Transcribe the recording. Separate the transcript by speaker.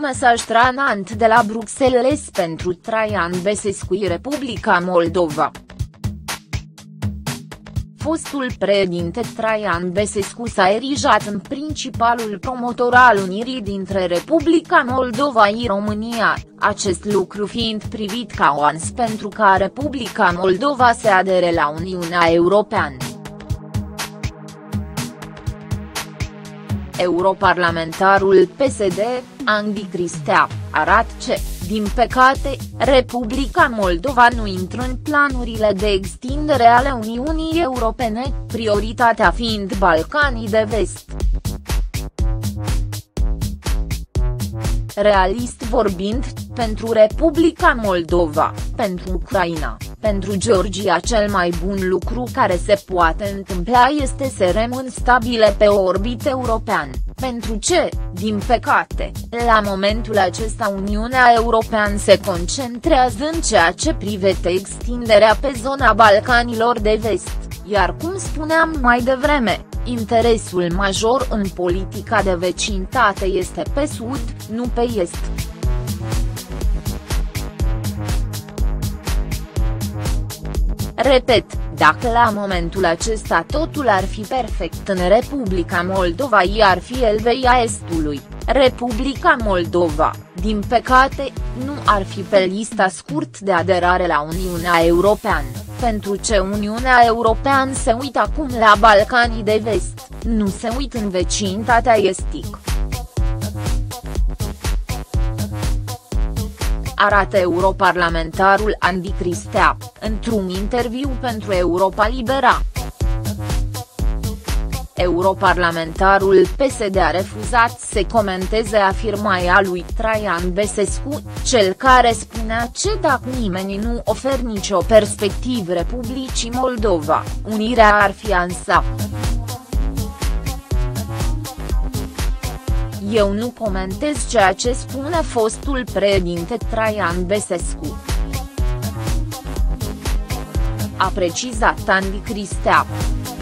Speaker 1: mesaj tranant de la Bruxelles pentru Traian Băsescu, Republica Moldova. Fostul președinte Traian Băsescu s-a erijat în principalul promotor al unirii dintre Republica Moldova și România, acest lucru fiind privit ca o ans pentru ca Republica Moldova să adere la Uniunea Europeană. Europarlamentarul PSD, Andy Cristea, arată că, din păcate, Republica Moldova nu intră în planurile de extindere ale Uniunii Europene, prioritatea fiind Balcanii de Vest. Realist vorbind, pentru Republica Moldova, pentru Ucraina, pentru Georgia cel mai bun lucru care se poate întâmpla este să rămân stabile pe o orbită europeană, pentru ce, din păcate, la momentul acesta Uniunea Europeană se concentrează în ceea ce privește extinderea pe zona Balcanilor de Vest, iar cum spuneam mai devreme, interesul major în politica de vecinătate este pe sud, nu pe est. Repet, dacă la momentul acesta totul ar fi perfect în Republica Moldova ar fi Elveția Estului, Republica Moldova, din păcate, nu ar fi pe lista scurt de aderare la Uniunea Europeană, pentru ce Uniunea Europeană se uită acum la Balcanii de Vest, nu se uită în vecinătatea estică. Arată europarlamentarul Andy Cristea, într-un interviu pentru Europa Libera. Europarlamentarul PSD a refuzat să comenteze afirmația lui Traian Băsescu, cel care spunea că dacă nimeni nu oferă nicio perspectivă Republicii Moldova, unirea ar fi ansa. Eu nu comentez ceea ce spune fostul președinte Traian Băsescu, a precizat Andy Cristea.